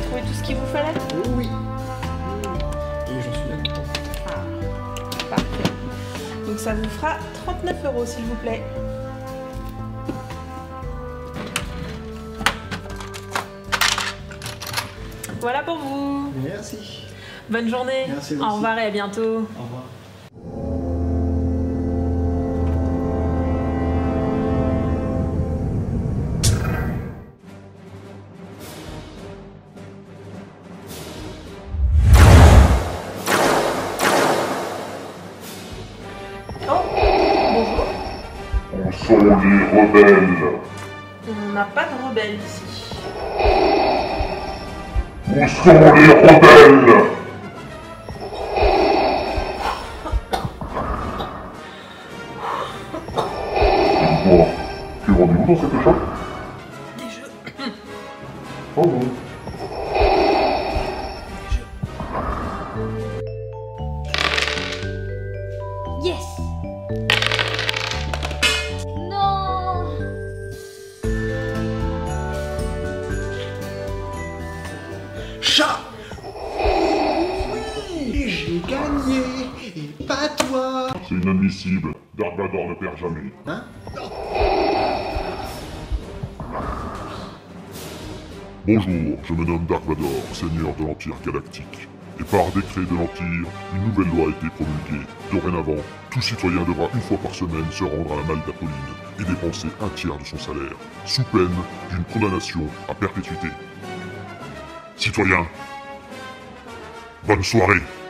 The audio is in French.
trouvé tout ce qu'il vous fallait? Oui. Et j'en suis bien content. Ah, parfait. Donc ça vous fera 39 € s'il vous plaît. Voilà pour vous. Merci. Bonne journée. Merci, Au revoir et à bientôt. Au revoir. Oh, bonjour. Où sont les rebelles? On n'a pas de rebelles ici. Où sont les rebelles? Dis-moi, tu es rendu où dans cette échoppe? Des jeux. Oh non. Yes! Non! Chat! Oui, j'ai gagné! Et pas toi! C'est inadmissible. Dark Vador ne perd jamais. Hein? Bonjour, je me nomme Dark Vador, seigneur de l'Empire Galactique. Et par décret de l'Empire, une nouvelle loi a été promulguée. Dorénavant, tout citoyen devra une fois par semaine se rendre à la malle d'Apolline et dépenser un tiers de son salaire, sous peine d'une condamnation à perpétuité. Citoyens, bonne soirée!